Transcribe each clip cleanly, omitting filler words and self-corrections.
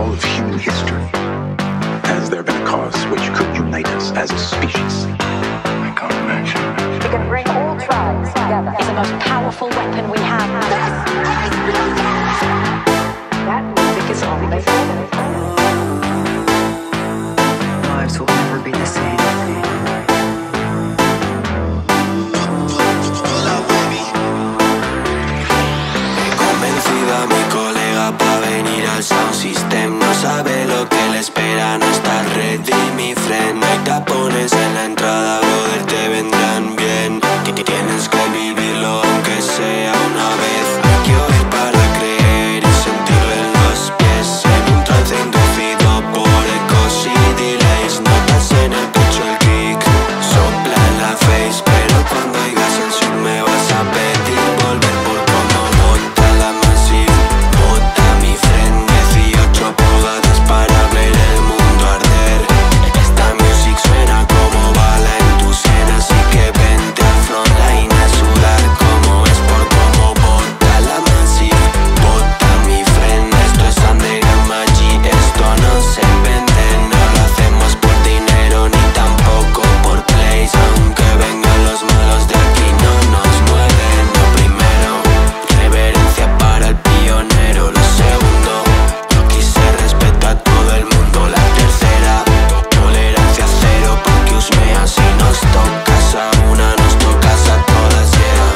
all of human history? Has there been a cause which could unite us as a species? I can't imagine. It can bring all tribes together. It's the most powerful weapon we have. That music is all they say. Lives will never be the same. A mi colega pa' venir al sound system. No sabe lo que le espera, no está ready, mi friend. No hay tapones en la entrada, brother, te vendrán bien. Tienes que vivirlo aunque sea una vez. Hay que oír para creer y sentirlo en los pies. En un trance inducido por ecos y delays. Notas en el pecho el kick, sopla en la face. Pero cuando oigas el sur me vas a pedir volver por como Bota la Massive. Bota mi friend, 18 pulgadas para ver el mundo arder. Esta music suena como bala en tu sien, así que vente al frontline a sudar como es por como Bota la Massive. Bota mi friend, esto es underground magic, esto no se vende, no lo hacemos por dinero ni tampoco por plays. Aunque vengan los malos de aquí no nos mueven. Lo primero, reverencia para el pionero. Lo segundo, aquí se respeta a todo el mundo. La tercera, tolerancia cero porque usmea. Si nos tocas a una, nos tocas a todas, yeah.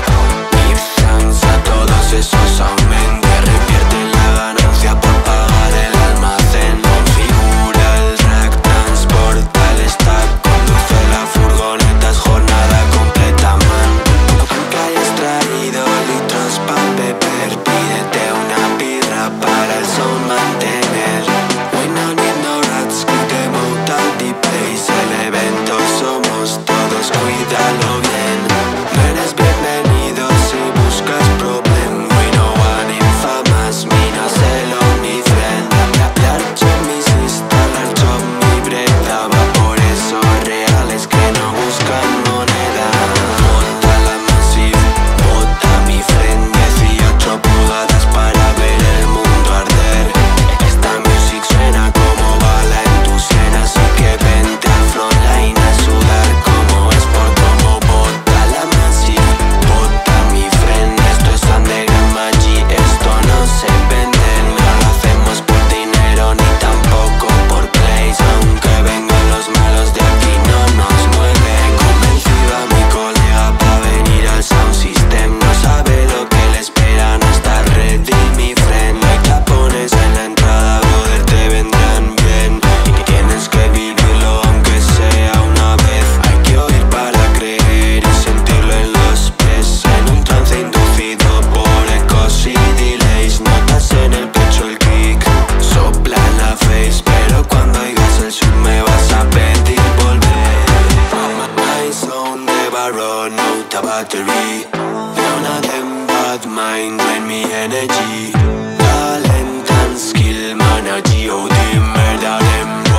Give thanks a todos esos aumentos. Revierten la ganancia por pagar el almacén. Configura el rack, transporta el stack. Conduce la furgoneta, es jornada completa, man. Aunque hayas traído litros pa' beber, pídete una birra para el son mantener. We no need no rats, kick them out of the place. El evento somos todos, cuídalo bien. No eres bienvenido si buscas problem. We no want infamas, me no celo mi friend. Larcho mi sista, larcho mi breda. Va por esos reales que no buscan moneda. Bota la Massive, bota mi friend, 18 pulgadas para ver el mundo arder. Esta music suena como bala en tu sien, así que vente al frontline a sudar como es por como Bota la Massive. Bota mi friend, esto es underground magic, esto no se vende, no lo hacemos por dinero ni tampoco por plays. Aunque vengan los malos de aquí no nos mueven. Convencido a mi colega pa' venir al sound system. No sabe lo que le espera, no está ready, mi friend. No hay tapones en la entrada, brother, te vendrán bien. Tienes que vivirlo aunque sea una vez. Hay que oír para creer y sentirlo en los pies. En un trance inducido por ecos y delays. Notas en el pecho el kick, sopla en la face. Pero cuando oigas el sur me vas a pedir volver. My sound never run out of battery. None of them bad mind when me energy. Talent and skill, man, a G.O.D. murder them.